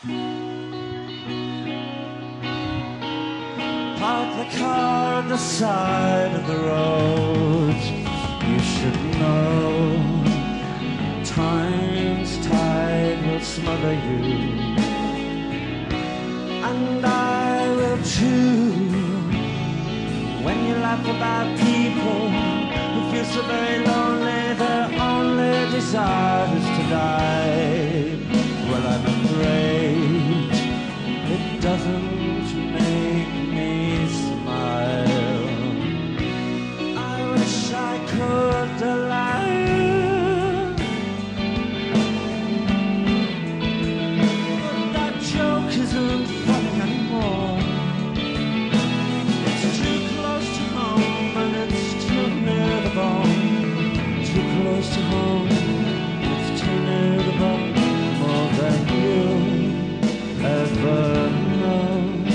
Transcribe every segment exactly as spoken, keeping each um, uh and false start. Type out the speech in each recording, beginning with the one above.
Park the car on the side of the road. You should know time's tide will smother you, and I will too. When you laugh about people who feel so very lonely, their only desire is to die. Well, I'm afraid it doesn't make me smile. I wish I could laugh, but that joke isn't funny anymore. It's too close to home and it's too near the bone. Too close to home, it's too near the bone. More than you ever know.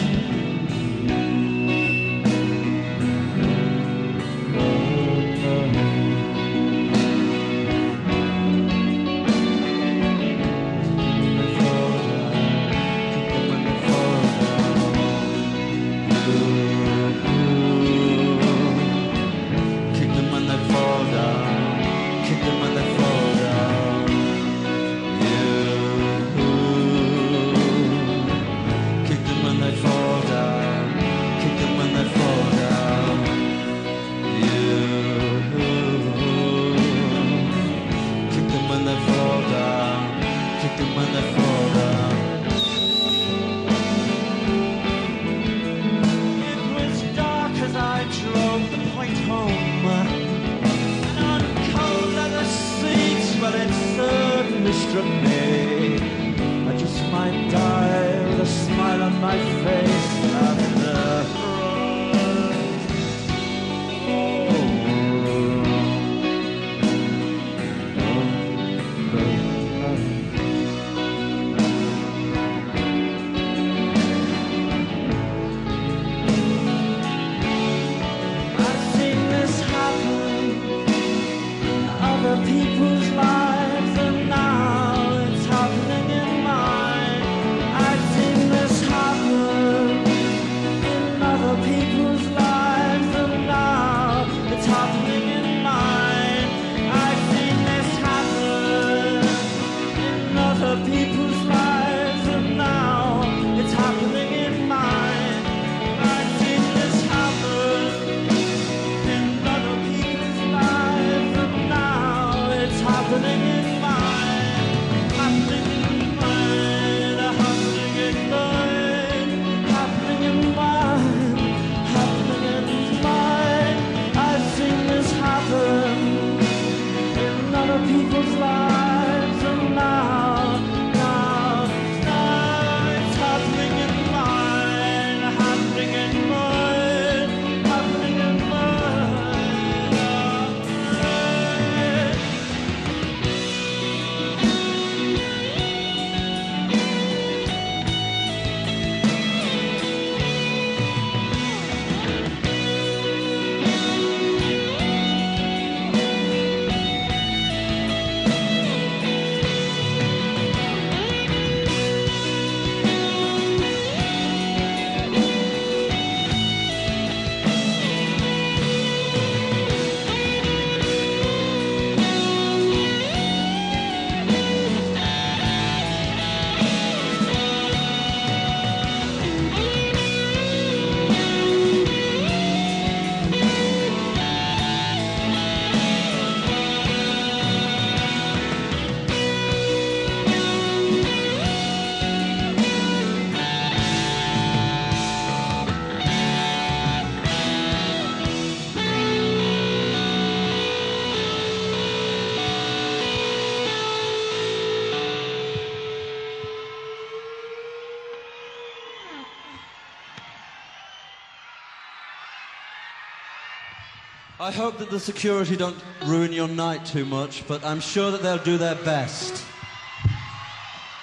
I hope that the security don't ruin your night too much, but I'm sure that they'll do their best.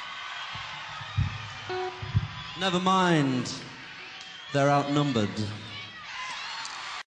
Never mind, they're outnumbered.